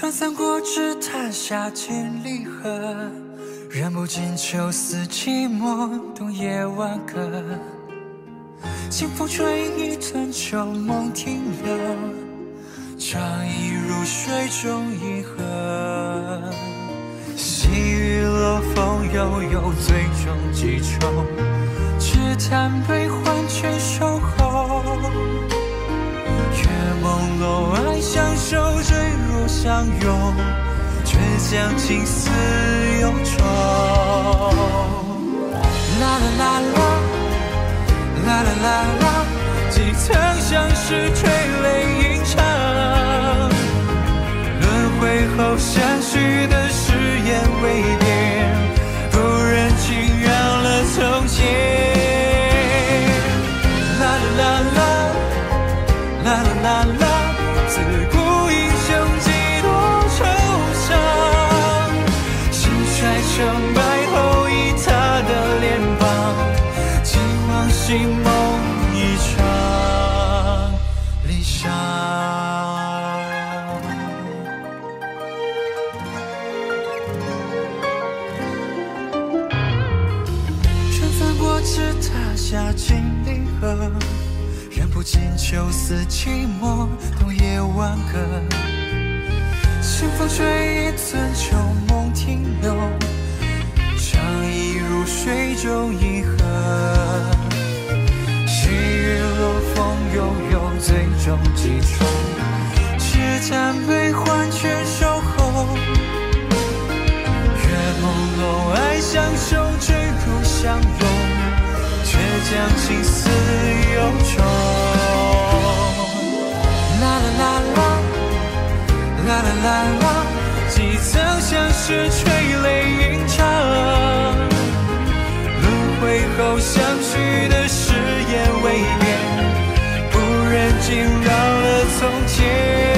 穿三国志，谈下千里河，人不尽秋思寂寞，冬夜挽歌。清风吹一寸秋梦停留，长忆如水中一河。细雨落风悠悠，最终几愁，只叹悲欢全守候。月朦胧，爱相守，坠入相拥，却将情丝忧愁。啦啦啦啦，啦啦啦啦，几曾相识，垂泪吟唱。轮回后相许的誓言未变，不忍竟让了从前。啦啦啦啦，啦啦啦啦，自古英雄几多愁伤。兴衰成败后，以他的脸庞，尽忘心梦一场离殇。春翻过枝，踏下千里河，人不尽秋思寂寞，冬夜挽歌。清风吹一寸秋梦停留，长忆如水中一河。细雨落风悠悠，最终几愁，只叹悲欢全守候。月朦胧，爱相守，坠入相拥，却将情丝忧愁。啦啦啦啦，啦啦啦啦，几曾相识，垂泪吟唱。轮回后相许的誓言未变，不忍竟扰了从前。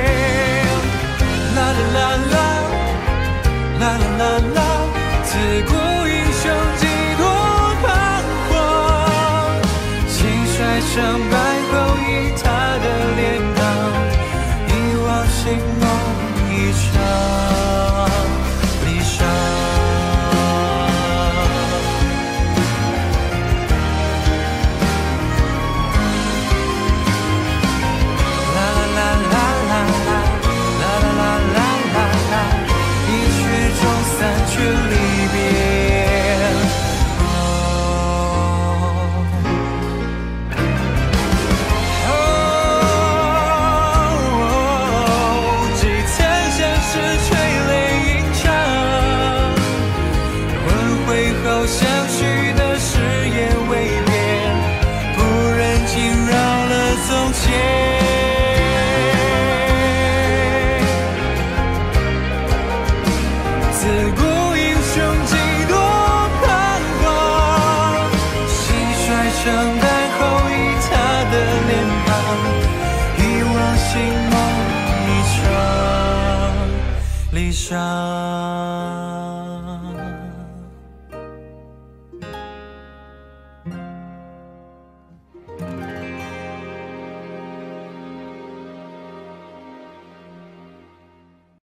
啦啦啦啦，啦啦啦啦，自古英雄几多彷徨。兴衰成败后，以他的脸庞，一往情梦一场离殇。啦啦啦啦啦，啦啦啦啦啦，一曲终三句离别。相许的誓言未变，不忍竟扰了从前。自古英雄几多彷徨，兴衰成败后，以他的脸庞，一往情梦一场离殇。